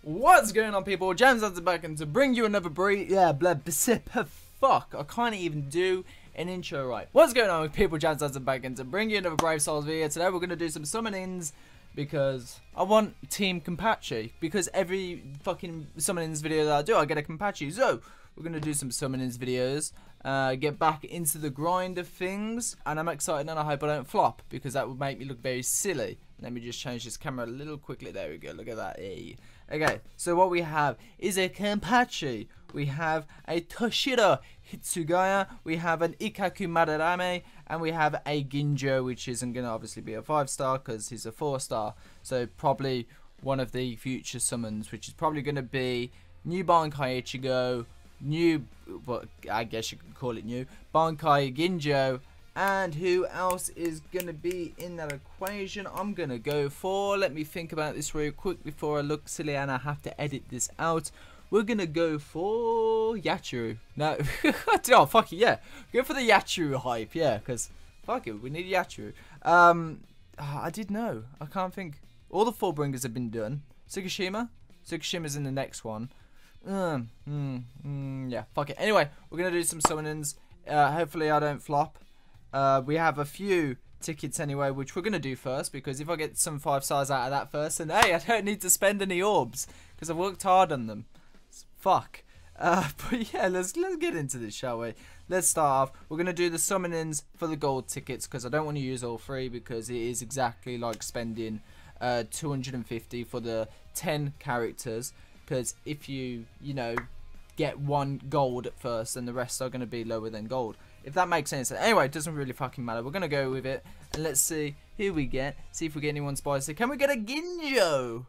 What's going on, people? James Hansen back, and to bring you another fuck, I can't even do an intro right. What's going on with people? James Hansen back, and to bring you another Brave Souls video. Today we're going to do some summonings because I want Team Kenpachi, because every fucking summonings video that I do I get a Kenpachi. So we're going to do some summonings videos, get back into the grind of things, and I'm excited and I hope I don't flop, because that would make me look very silly. Let me just change this camera a little quickly. There we go. Look at that. Hey. Okay, so what we have is a Kenpachi, we have a Toshiro Hitsugaya, we have an Ikkaku Madarame, and we have a Ginjo, which isn't going to obviously be a 5-star because he's a 4-star. So probably one of the future summons, which is probably going to be new Bankai Ichigo, new, well, I guess you could call it new, Bankai Ginjo. And who else is going to be in that equation? I'm going to go for, let me think about this real quick before I look silly and I have to edit this out. We're going to go for Yachiru. No, oh, fuck it, yeah. Go for the Yachiru hype, yeah, because fuck it, we need Yachiru. I did know. I can't think. All the 4-bringers have been done. Tsukushima?'s in the next one. Yeah, fuck it. Anyway, we're going to do some summonings. Hopefully I don't flop. We have a few tickets anyway, which we're going to do first, because if I get some 5-stars out of that first, then hey, I don't need to spend any orbs, because I've worked hard on them. Fuck. But yeah, let's get into this, shall we? Let's start off. We're going to do the summonings for the gold tickets, because I don't want to use all 3, because it is exactly like spending 250 for the 10 characters, because if you know, get 1 gold at first, then the rest are going to be lower than gold. If that makes sense. Anyway, it doesn't really fucking matter. We're going to go with it. And let's see who we get. See if we get anyone spicy. Can we get a Ginjo?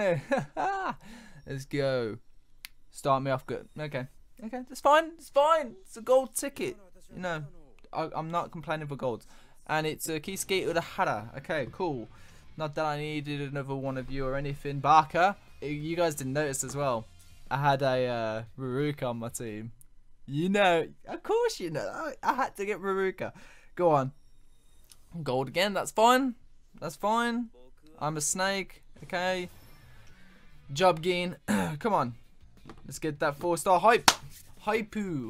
Let's go. Start me off good. Okay. Okay, that's fine. It's fine. It's a gold ticket. You know, I'm not complaining for gold. And it's a Kisuke Urahara. Okay, cool. Not that I needed another one of you or anything. Barker, you guys didn't notice as well. I had a Ruruka on my team. You know, of course you know. I had to get Ruruka. Go on. Gold again, that's fine. That's fine. I'm a snake, okay. Jobgin, come on. Let's get that 4-star hype. Hypoo.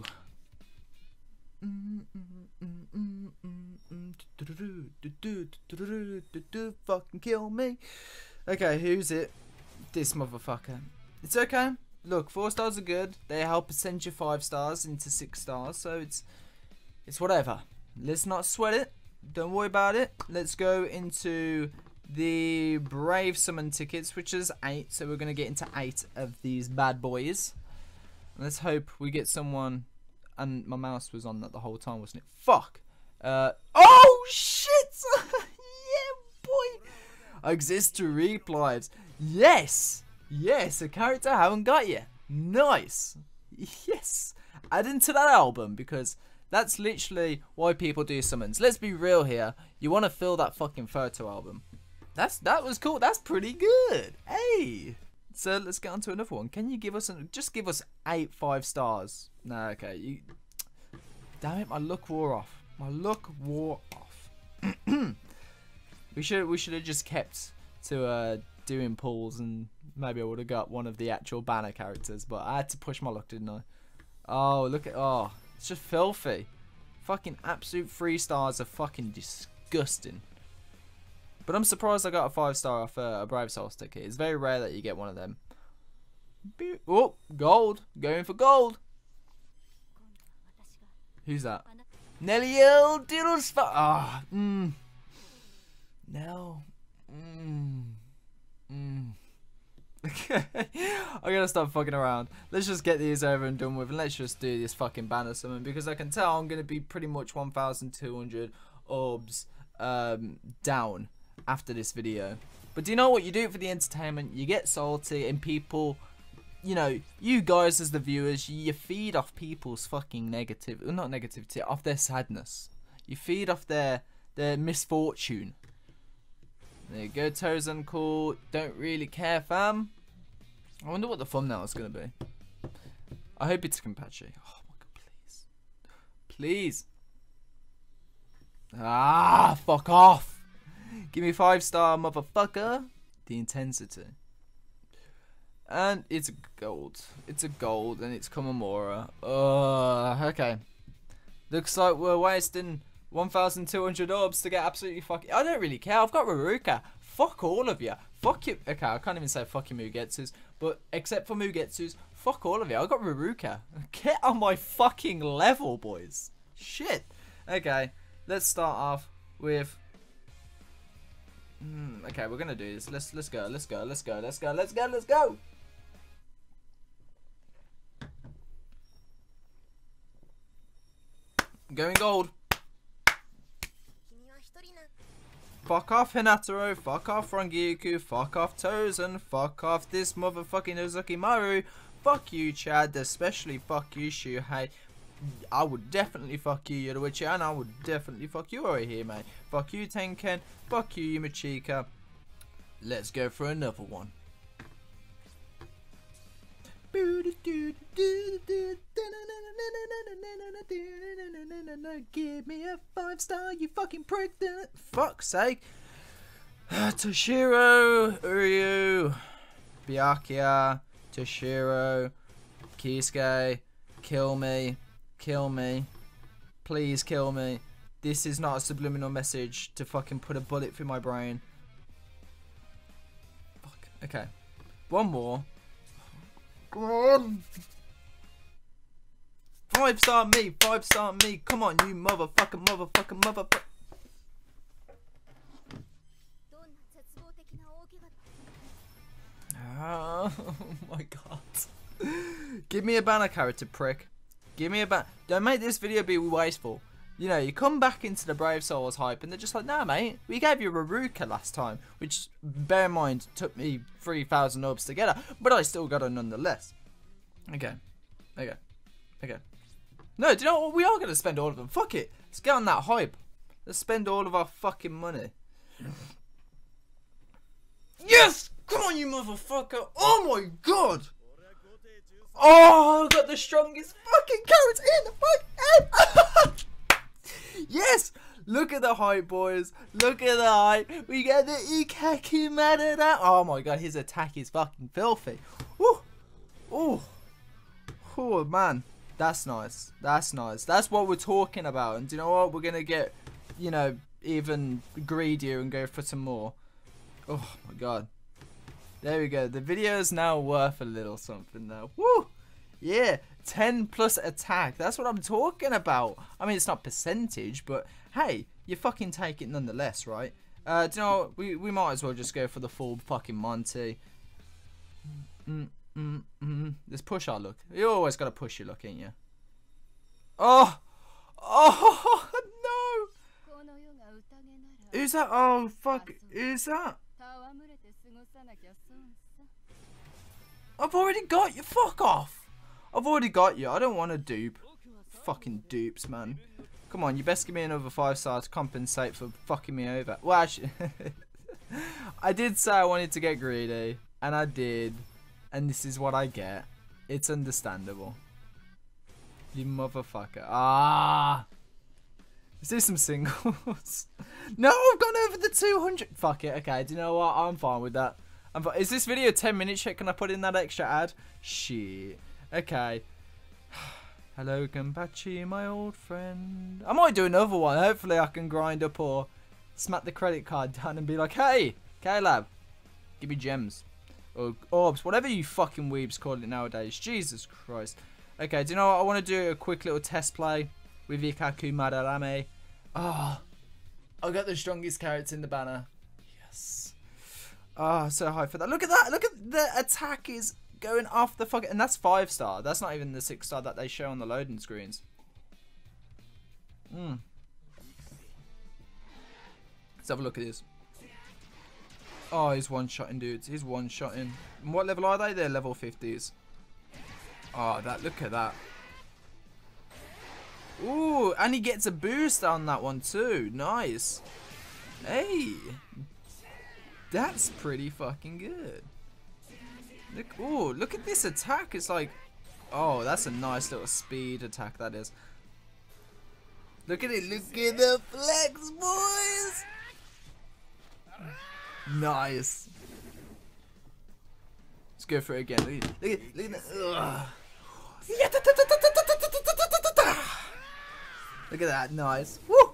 Fucking kill me. Okay, who's it? This motherfucker. It's okay. Look, 4-stars are good. They help ascend your 5-stars into 6-stars, so it's whatever. Let's not sweat it. Don't worry about it. Let's go into the Brave Summon tickets, which is 8. So we're gonna get into 8 of these bad boys. Let's hope we get someone. And my mouse was on that the whole time, wasn't it? Fuck. Oh shit! Yeah, boy. I exist to replies. Yes. Yes, a character I haven't got yet. Nice. Yes. Add into that album, because that's literally why people do summons. Let's be real here. You want to fill that fucking photo album. That was cool. That's pretty good. Hey. So let's get on to another one. Can you give us just give us 8 5-stars? No, okay. Damn it, my luck wore off. My luck wore off. we should have just kept to doing pulls, and maybe I would have got one of the actual banner characters, but I had to push my luck, didn't I? Oh, look at, oh, it's just filthy. Fucking absolute 3-stars are fucking disgusting. But I'm surprised I got a 5-star off a Brave Souls ticket. It's very rare that you get one of them. Oh, gold. Going for gold. Who's that? Nellio Diddlespa. Ah, No. Okay, I gotta stop fucking around. Let's just get these over and done with, and let's just do this fucking banner summon, because I can tell I'm gonna be pretty much 1,200 orbs down after this video. But do you know what? You do it for the entertainment. You get salty, and people, you know, you guys as the viewers, you feed off people's fucking negative, well, not negativity, off their sadness. You feed off their misfortune. There you go, Toes Uncool. Don't really care, fam. I wonder what the thumbnail is going to be. I hope it's Kenpachi. Oh my god, please. Please. Ah, fuck off. Give me 5-star, motherfucker. The intensity. And it's a gold. It's a gold, and it's Komamora. Okay. Looks like we're wasting 1,200 orbs to get absolutely fucking... I don't really care. I've got Ruruka. Fuck all of you. Fuck you. Okay, I can't even say fuck you Mugetsus. But except for Mugetsus, fuck all of you. I got Ruruka. Get on my fucking level, boys. Shit. Okay, let's start off with... okay, we're gonna do this. Let's go. Let's go. Let's go. Let's go. Let's go. Let's go. Going gold. Fuck off Hinataro, fuck off Rangiku, fuck off Tozen, fuck off this motherfucking Uzukimaru, fuck you Chad, especially fuck you Shuhei. I would definitely fuck you Yoruichi, and I would definitely fuck you Orihime. Fuck you Tenken, fuck you Yumachika. Let's go for another one. Give me a 5-star, you fucking prick. Fuck's sake. Toshiro, Uryu, Byakuya, Toshiro, Kisuke, kill me. Kill me. Please kill me. This is not a subliminal message to fucking put a bullet through my brain. Fuck. Okay. One more. Come on. 5-star me, 5-star me. Come on, you motherfucker. Oh my god. Give me a banner character, prick. Give me a banner. Don't make this video be wasteful. You know, you come back into the Brave Souls hype and they're just like, nah, mate, we gave you Ruruka last time, which, bear in mind, took me 3,000 orbs to get her, but I still got her nonetheless. Okay. No, do you know what? We are going to spend all of them. Fuck it. Let's get on that hype. Let's spend all of our fucking money. Yes! Come on, you motherfucker. Oh my god. Oh, I got the strongest fucking carrots in the fucking head. Yes! Look at the hype, boys. Look at the hype. We get the Ikeki Madara. Oh my god, his attack is fucking filthy. Woo! Oh, man. That's nice. That's nice. That's what we're talking about. And do you know what? We're going to get, you know, even greedier and go for some more. Oh my god. There we go. The video is now worth a little something now. Woo! Yeah. 10 plus attack. That's what I'm talking about. I mean, it's not percentage, but hey, you fucking take it nonetheless, right? Do you know what? We might as well just go for the full fucking Monty. Let's push our luck. You always gotta push your luck, ain't you? Oh! Oh, no! Who's that? Oh, fuck. Who's that? I've already got you. Fuck off. I've already got you. I don't want to dupe. Fucking dupes, man. Come on, you best give me another 5-star to compensate for fucking me over. Well, actually, I did say I wanted to get greedy, and I did. And this is what I get. It's understandable. You motherfucker. Ah. Let's do some singles. No, I've gone over the 200. Fuck it. Okay, do you know what? I'm fine with that. Is this video 10 minutes yet? Can I put in that extra ad? Shit. Okay. Hello, Genpachi, my old friend. I might do another one. Hopefully I can grind up or smack the credit card down and be like, hey, K-Lab, give me gems. Or orbs. Whatever you fucking weebs call it nowadays. Jesus Christ. Okay, do you know what? I want to do a quick little test play with Ikeki Madarame. Oh, I got the strongest carrots in the banner. Yes. Oh, so high for that. Look at that. Look at the attack is going off the fucking... And that's 5-star. That's not even the 6-star that they show on the loading screens. Let's have a look at this. Oh, he's one-shotting, dudes. He's one-shotting. And what level are they? They're level 50s. Oh, that. Look at that. Ooh, and he gets a boost on that one too. Nice. Hey. That's pretty fucking good. Look, ooh, look at this attack. It's like, oh, that's a nice little speed attack, that is. Look at it. Look at the flex, boys. Nice. Let's go for it again. Look at that. Look at that. Nice. Woo!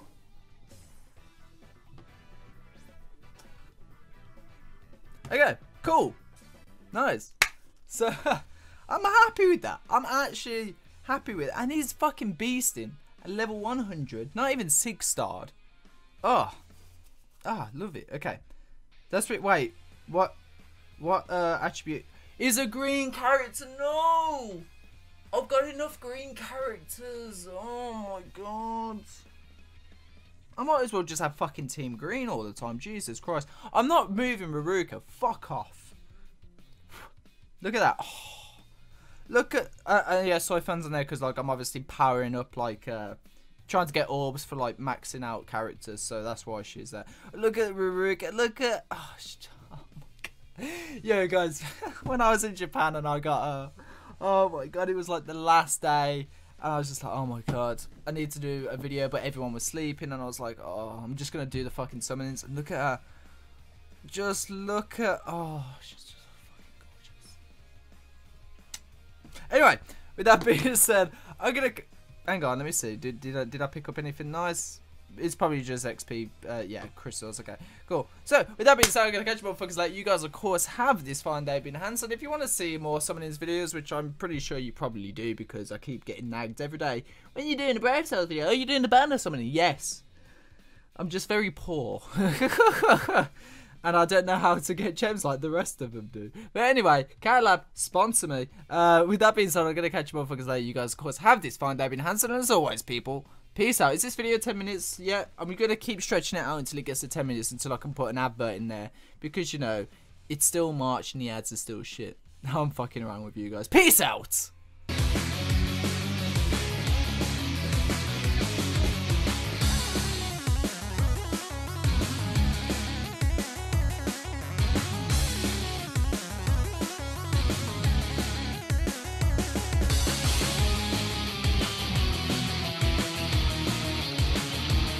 Okay, cool. Nice. So, I'm happy with that. I'm actually happy with it. And he's fucking beasting at level 100. Not even 6-starred. Oh. Ah, love it. Okay. That's right. Wait. What attribute? Is a green character? No! I've got enough green characters. Oh my god. I might as well just have fucking Team Green all the time. Jesus Christ. I'm not moving Ruruka. Fuck off. Look at that. Oh. Look at... yeah, soy fans on there because like I'm obviously powering up like... trying to get orbs for like maxing out characters. So that's why she's there. Look at Ruruka. Look at... Oh my god. Yeah, guys. When I was in Japan and I got... oh my god, it was like the last day. And I was just like, oh my god, I need to do a video, but everyone was sleeping, and I was like, oh, I'm just gonna do the fucking summonings. And look at her. Just look at, oh, she's just fucking gorgeous. Anyway, with that being said, I'm gonna, hang on, let me see. Did I pick up anything nice? It's probably just XP, yeah, crystals. Okay, cool. So, with that being said, I'm going to catch you motherfuckers later. You guys, of course, have this fine day been enhanced. And if you want to see more summonings videos, which I'm pretty sure you probably do because I keep getting nagged every day. When you're doing a Brave Tales video, are you doing the banner summoning? Yes. I'm just very poor. And I don't know how to get gems like the rest of them do. But anyway, Carrot Lab, sponsor me. With that being said, I'm going to catch you motherfuckers later. You guys, of course, have this fine day been enhanced. And as always, people... Peace out. Is this video 10 minutes? Yeah, I'm going to keep stretching it out until it gets to 10 minutes until I can put an advert in there. Because, you know, it's still March and the ads are still shit. I'm fucking around with you guys. Peace out!